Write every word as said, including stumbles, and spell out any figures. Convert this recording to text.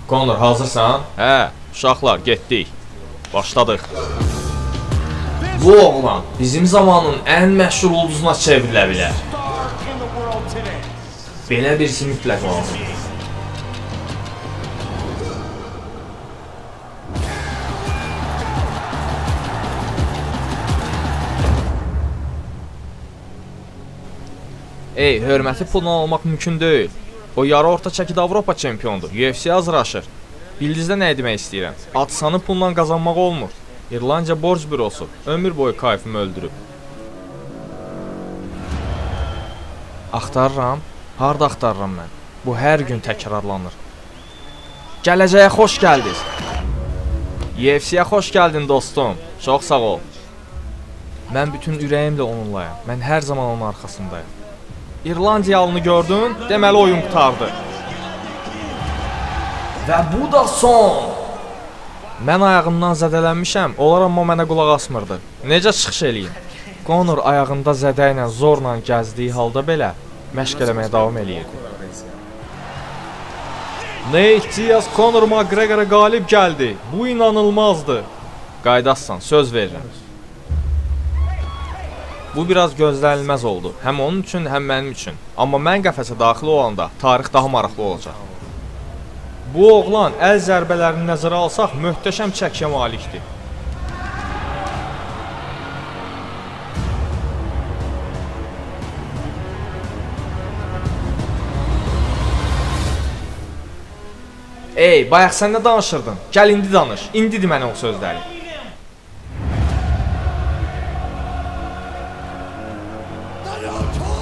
Conor, hazırsan? Hə, uşaqlar, getdik. Başladıq. Bu oğlan bizim zamanın ən məşhur ulduzuna çevrilə bilər. Belə birisi mütləq lazımdır. Ey, hörməti puluna almaq mümkün deyil. O yarı orta çəkidə Avropa çempionudur. U F C-yə hazırlaşır. Bildizdə nə demək istəyirəm? Atsanı pulla qazanmaq olmur. İrlandiya borc bürosu ömür boyu kayfımı öldürüb. Axtarıram. Harda axtarıram mən? Bu hər gün təkrarlanır. Gələcəyə xoş gəldiniz. U F C-yə xoş gəldin dostum. Çox sağ ol. Mən bütün ürəyimlə onunlayam. Mən hər zaman onun arxasındayım. İrlandiyalını gördün, deməli oyun qutardı. Və bu da son. Mən ayağımdan zədələnmişəm, onlar amma mənə qulaq asmırdı. Necə çıxış eləyim? Conor ayağında zədə ilə zorla gəzdiyi halda belə məşq eləməyə davam eləyirdi. Nate Diaz Conor McGregor'a qalib gəldi. Bu inanılmazdı. Qaydassan, söz verirəm. Bu biraz gözlənilməz oldu. Həm onun üçün, həm mənim üçün. Amma mən qəfəsə daxil olanda tarix daha maraqlı olacaq. Bu oğlan əl zərbələrini nəzərə alsaq möhtəşəm çəkiyə malikdir. Ey, bayaq sən nə danışırdın? Gəl indi danış. İndi de mənə o sözləri. I told